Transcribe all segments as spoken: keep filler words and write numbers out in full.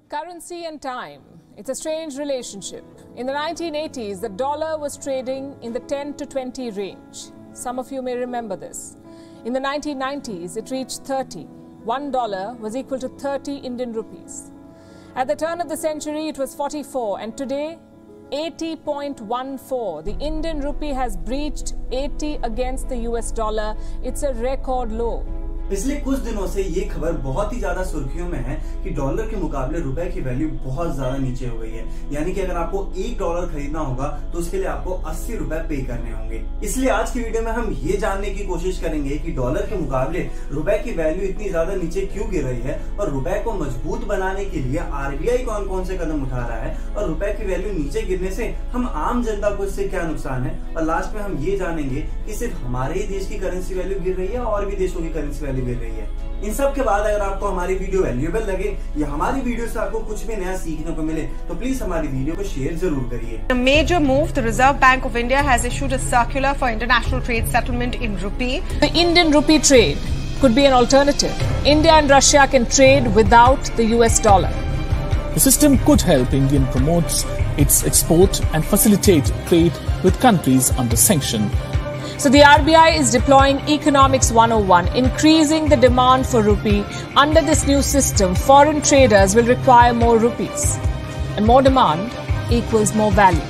Currency and time. It's a strange relationship. In the nineteen eighties, the dollar was trading in the ten to twenty range. Some of you may remember this. In the nineteen nineties, it reached thirty. One dollar was equal to thirty Indian rupees. At the turn of the century, it was forty-four, and today, eighty point one four. The Indian rupee has breached eighty against the U S dollar. It's a record low. पिछले कुछ दिनों से ये खबर बहुत ही ज्यादा सुर्खियों में है कि डॉलर के मुकाबले रुपए की वैल्यू बहुत ज्यादा नीचे हो गई है। यानी कि अगर आपको एक डॉलर खरीदना होगा तो उसके लिए आपको अस्सी रुपए पे करने होंगे। इसलिए आज की वीडियो में हम ये जानने की कोशिश करेंगे कि डॉलर के मुकाबले रुपए की वैल्यू इतनी ज्यादा नीचे क्यों गिर रही है और रुपए को मजबूत बनाने के लिए आरबीआई कौन कौन से कदम उठा रहा है और रुपए की वैल्यू नीचे गिरने से हम आम जनता को इससे क्या नुकसान है, और लास्ट में हम ये जानेंगे कि सिर्फ हमारे ही देश की करेंसी वैल्यू गिर रही है और भी देशों की करेंसी वैल्यू गिर रही है। इन सब के बाद अगर आपको हमारी वीडियो वैल्यूएबल लगे या हमारी वीडियो से आपको कुछ भी नया सीखने को मिले तो प्लीज हमारी वीडियो को शेयर जरूर करिए। A major move, the Reserve Bank of India has issued a circular for international trade settlement in rupee. The Indian rupee trade could be an alternative. India and Russia can trade without the U S dollar. The system could help India promote its export and facilitate trade with countries under sanction. So the R B I is deploying Economics one oh one, increasing the demand for rupee. Under this new system, foreign traders will require more rupees. And more demand equals more value.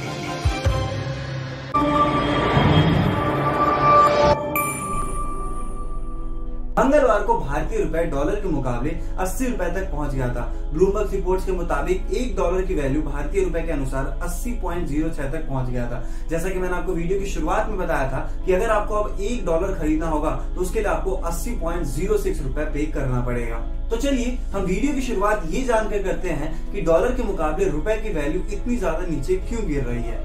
मंगलवार को भारतीय रुपए dollar के मुकाबले अस्सी रुपए तक पहुंच गया था। ब्लूमबर्ग रिपोर्ट्स के मुताबिक एक डॉलर की वैल्यू भारतीय रुपए के अनुसार अस्सी पॉइंट ज़ीरो छह तक पहुंच गया था। जैसा कि मैंने आपको वीडियो की शुरुआत में बताया था कि अगर आपको अब एक डॉलर खरीदना होगा तो उसके लिए आपको अस्सी पॉइंट ज़ीरो छह रुपए पे करना पड़ेगा। तो चलिए हम वीडियो की शुरुआत ये जानकर करते हैं कि डॉलर के मुकाबले रुपए की वैल्यू इतनी ज्यादा नीचे क्यों गिर रही है।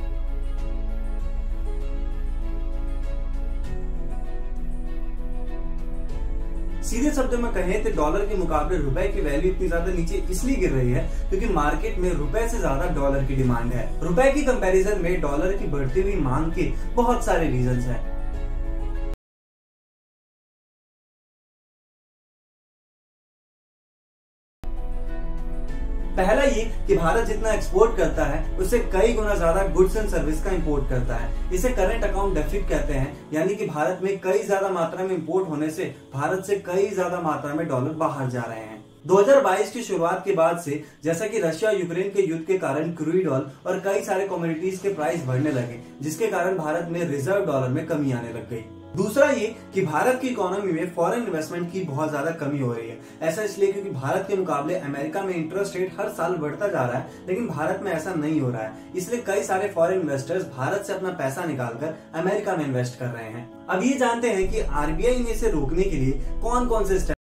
सीधे शब्दों में कहें तो डॉलर के मुकाबले रुपए की वैल्यू इतनी ज्यादा नीचे इसलिए गिर रही है क्योंकि मार्केट में रुपए से ज्यादा डॉलर की डिमांड है। रुपए की कंपैरिजन में डॉलर की बढ़ती हुई मांग के बहुत सारे रीजंस हैं। पहला ये कि भारत जितना एक्सपोर्ट करता है उससे कई गुना ज्यादा गुड्स एंड सर्विस का इंपोर्ट करता है। इसे करंट अकाउंट डेफिसिट कहते हैं, यानी कि भारत में कई ज्यादा मात्रा में इंपोर्ट होने से भारत से कई ज्यादा मात्रा में डॉलर बाहर जा रहे हैं। दो हज़ार बाईस की शुरुआत के बाद से जैसा कि रशिया यूक्रेन के युद्ध के कारण क्रूड ऑयल और कई सारे कमोडिटीज के प्राइस बढ़ने लगे, जिसके कारण भारत में रिजर्व डॉलर में कमी आने लग गई। दूसरा ये कि भारत की इकोनॉमी में फॉरेन इन्वेस्टमेंट की बहुत ज्यादा कमी हो रही है। ऐसा इसलिए क्योंकि भारत के मुकाबले अमेरिका में इंटरेस्ट रेट हर साल बढ़ता जा रहा है, लेकिन भारत में ऐसा नहीं हो रहा है। इसलिए कई सारे फॉरेन इन्वेस्टर्स भारत से अपना पैसा निकालकर अमेरिका में इन्वेस्ट कर रहे हैं। अब ये जानते हैं कि आरबीआई ने इसे रोकने के लिए कौन कौन से